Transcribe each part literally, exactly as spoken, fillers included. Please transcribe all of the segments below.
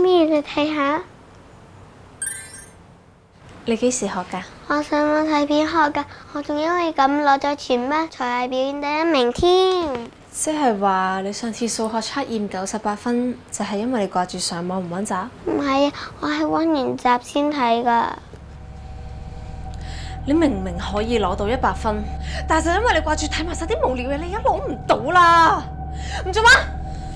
咪，你睇下， 你幾時學㗎？ 我上網睇片學㗎，我仲因為咁攞咗全班才藝表演第一名添。 即係話你上次數學測驗九十八分，就係因為你掛住上網唔溫習？ 唔係啊，我係溫完習先睇㗎。 你明明可以攞到一百分，但係就因為你掛住睇埋晒啲無聊嘢，你而家攞唔到啦！唔做乜？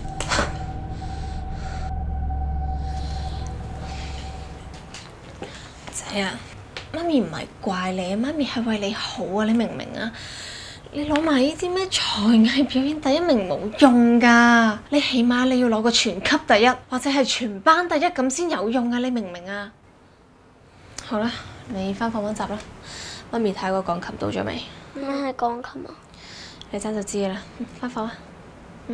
仔啊，媽咪唔係怪你，媽咪係為你好啊！你明唔明啊？你攞埋呢啲咩才藝表演第一名冇用㗎，你起碼你要攞個全級第一，或者係全班第一咁先有用啊！你明唔明啊？好啦，你返房溫習啦。媽咪睇個鋼琴到咗未？ 咩係鋼琴啊？ 你陣就知㗎啦。返房啊！嗯。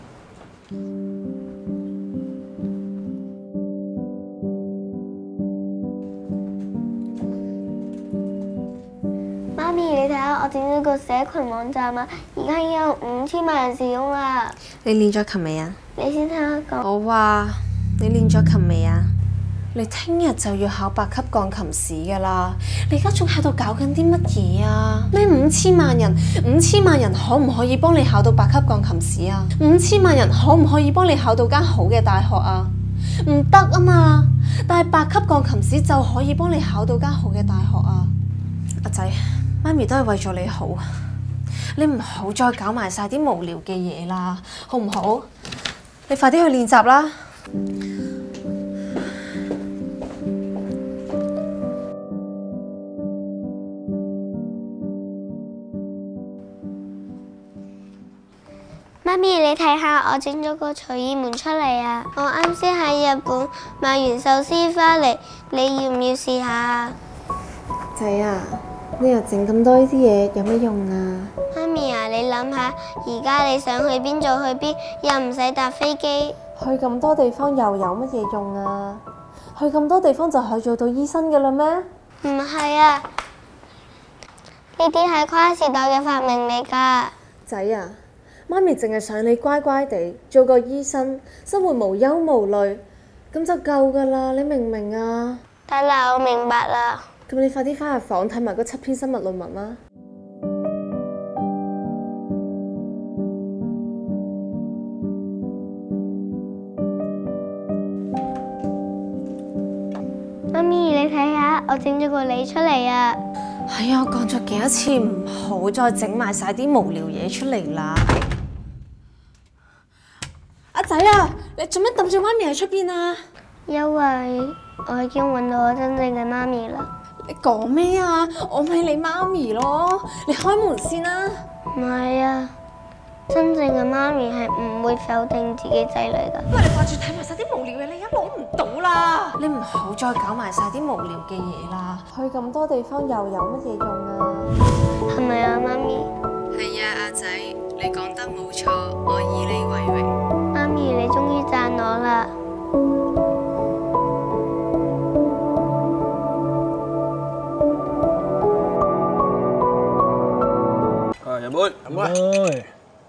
媽咪，你睇下我整咗個社群網站啊，而家已經有五千萬人使用啦。 你練咗琴未啊？ 你先聽我講。 我話你練咗琴未啊？你聽日就要考八級鋼琴試噶啦，你而家仲喺度搞緊啲乜嘢啊？咩五千萬人？五千萬人可唔可以幫你考到八級鋼琴試啊？五千萬人可唔可以幫你考到間好嘅大學啊？唔得啊嘛！但係八級鋼琴試就可以幫你考到間好嘅大學啊！阿仔，媽咪都係為咗你好，你唔好再搞埋晒啲無聊嘅嘢啦，好唔好？你快啲去練習啦！ 媽咪，你睇下我整咗個隨意門出嚟啊！我啱先喺日本買完壽司返嚟，你要唔要試下啊？ 仔啊，你又整咁多呢啲嘢有乜用啊？ 媽咪啊，你諗下，而家你想去邊就去邊，又唔使搭飛機。 去咁多地方又有乜嘢用啊？去咁多地方就可以做到醫生㗎啦咩？ 唔係啊，呢啲係跨時代嘅發明嚟㗎。 仔啊！媽咪淨係想你乖乖地做個醫生，生活無憂無慮，咁就夠㗎啦！你明唔明啊？ 得啦，我明白啦。 咁你快啲返入房睇埋嗰七篇生物論文啦。 媽咪，你睇下，我整咗個你出嚟啊！ 係啊，我講咗幾多次唔好再整埋晒啲無聊嘢出嚟啦！阿仔啊，你做咩揼住媽咪喺出邊啊？ 因為我已經揾到我真正嘅媽咪啦。 你講咩啊？我咪你媽咪咯！你開門先啦。 唔係啊，真正嘅媽咪係唔會否定自己仔女㗎。 因為你掛住睇埋晒啲無聊嘢，你而家攞唔到啦！你唔好再搞埋晒啲無聊嘅嘢啦！去咁多地方又有乜嘢用啊？ 係咪啊，媽咪？ 係啊，阿仔，你講得冇錯，我以你為榮。 媽咪，你終於讚我啦！ 啊，飲杯，飲杯。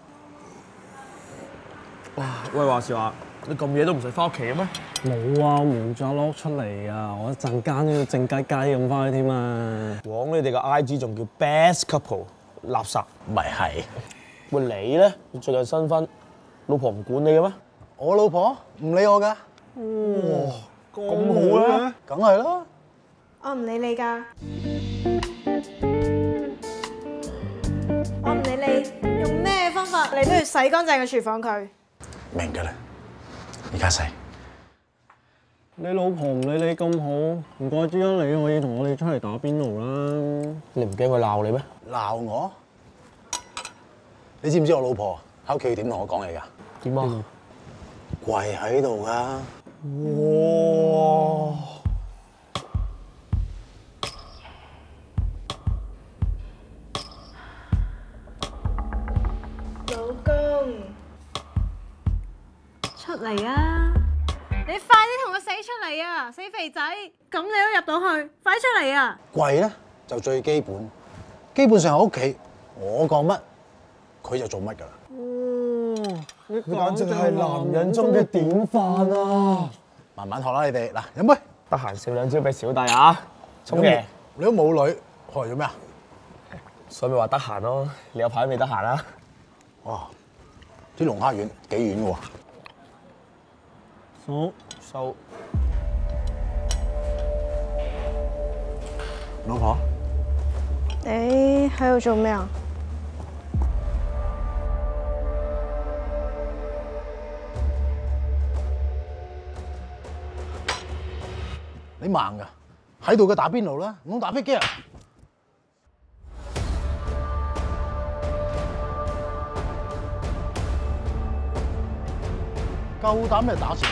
哇，喂，話時話，你咁夜都唔使翻屋企嘅咩？ 冇啊，冇咗攞出嚟啊！我一陣間都要靜雞雞咁翻去添啊！ 枉你哋個 I G 仲叫 Best Couple， 垃圾。 咪係。 喂，你咧？你最近新婚，老婆唔管你嘅咩？ 我老婆唔理我㗎。 哇，咁好咧？ 梗係啦。 我唔理你㗎。我唔理你用咩方法，你都要洗乾淨個廚房佢。 明㗎啦，而家洗。 你老婆唔理你咁好，唔怪之得你可以同我哋出嚟打邊爐啦。 你唔驚佢鬧你咩？ 鬧我？你知唔知我老婆喺屋企點同我講嘢㗎？ 點啊？ 跪喺度㗎。 哇！ 老公，出嚟啊！你快啲同我死出嚟啊！死肥仔，咁你都入到去，快啲出嚟啊！ 跪咧就最基本，基本上喺屋企，我講乜佢就做乜㗎啦。 哦，你佢簡直係男人中嘅典範啊！ 慢慢學啦，你哋嗱，飲杯。 得閒笑兩招俾小弟啊！聰爺， 你都冇女，學嚟做咩啊？ 所以咪話得閒咯。你有排未得閒啦？ 哇！啲龍蝦丸幾遠喎？ 數數老婆， 你喺度做咩啊？ 你盲噶？喺度嘅打邊爐啦，唔通打飛機啊？夠膽咩打船？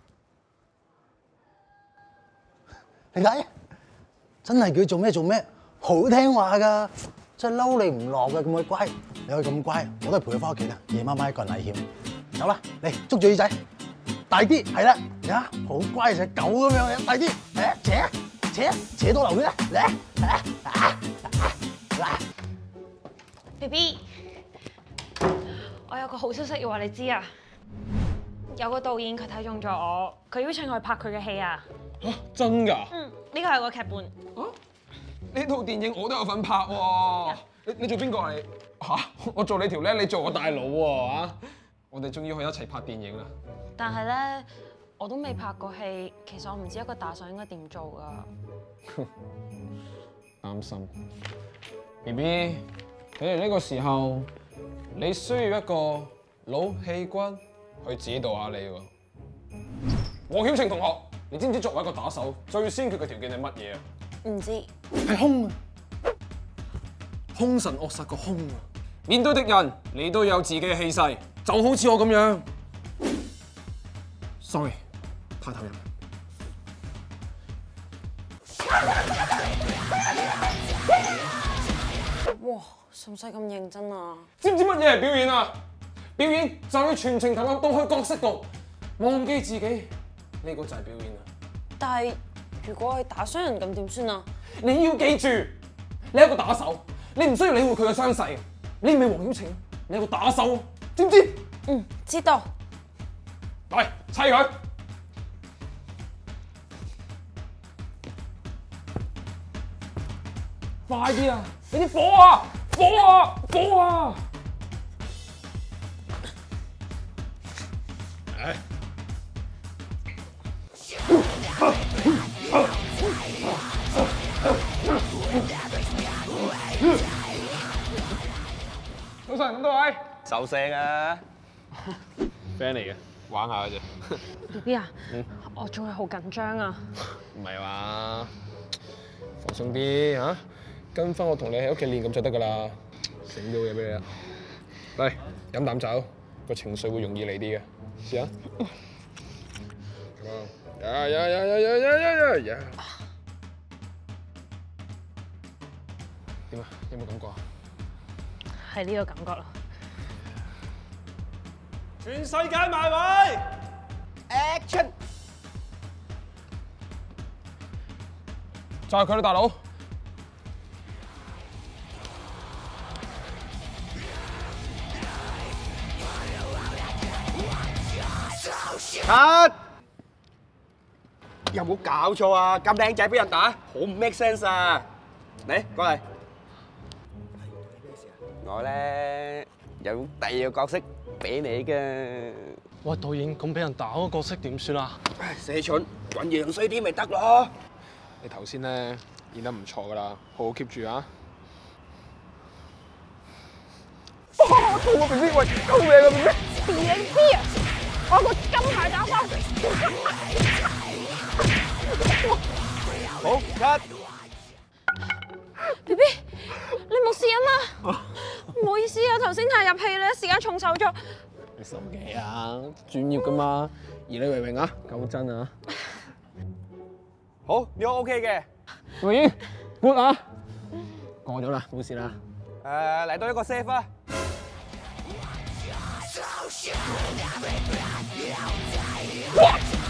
你睇，真係叫佢做咩做咩，好聽話噶，真係嬲你唔落嘅咁鬼乖。你可以咁乖，我都係陪佢翻屋企啦。夜媽媽一個人危險，走啦，嚟捉住耳仔，大啲，係啦，呀，好乖隻狗咁樣嘅，大啲，誒，扯扯扯到流血啦，嚟，嗱 B B， 我有個好消息要話你知啊！有個導演佢睇中咗我，佢邀請我去拍佢嘅戲啊！ 嚇，真㗎？ 嗯，呢個係個劇本。 啊？呢套電影我都有份拍喎。你你做邊個嚟？嚇！我做你條僆，你做我大佬喎啊！我哋終於可以一齊拍電影啦。 但係咧，我都未拍過戲，其實我唔知一個打手應該點做㗎。 擔心 ，B B， 睇嚟呢個時候你需要一個老戲骨去指導下你喎。黃曉晴同學，你知唔知作為一個打手最先決嘅條件係乜嘢啊？ 唔知。 係兇啊！兇神惡煞個兇啊！面對敵人，你都有自己嘅氣勢，就好似我咁樣。Sorry， 太投入。 哇，使唔使咁認真啊？ 知唔知乜嘢係表演啊？表演就要全程投入到去角色度，忘記自己，呢個就係表演啊！ 但係如果係打傷人咁點算啊？ 你要記住，你係一個打手，你唔需要理會佢嘅傷勢。你唔係黃曉晴，你係個打手，知唔知？ 嗯，知道。 嚟，砌佢！快啲啊！你啲火啊！火啊！火啊！嚟！早晨，咁多位收聲啊 ，friend 嚟嘅，玩下嘅啫。 B B 啊，嗯、我仲係好緊張啊。 唔係話放鬆啲嚇，跟翻我同你喺屋企練咁就得㗎啦。整到嘢俾你啦，嚟飲啖酒，個情緒會容易嚟啲嘅，試下。呀呀呀呀呀呀呀呀！點啊？有冇感覺啊？ 係呢個感覺啦。 全世界埋位 ，Action！ 就係佢啦，大佬。 cut！有冇搞錯啊？咁靚仔俾人打，好唔 make sense 啊！嚟，過嚟。我咧有第二個角色俾你嘅。 喂，導演，咁俾人打嗰個角色點算啊？ 唉，死蠢，揾樣衰啲咪得咯。 你頭先咧演得唔錯㗎啦，好好 keep 住啊！ 哇！痛啊 B B， 喂，救命啊 B B！ 電影 B 啊，我個金牌打手。 好 cut。 B B， 你冇事啊嘛？唔好意思啊，頭先太入戲咧，時間重手咗。 你心機啊，專業㗎嘛，以你為榮啊，夠真啊！ 好，呢個 OK 嘅。 導演 good 啊，過咗啦，冇事啦。 誒，嚟到一個 save 啊！ 哇！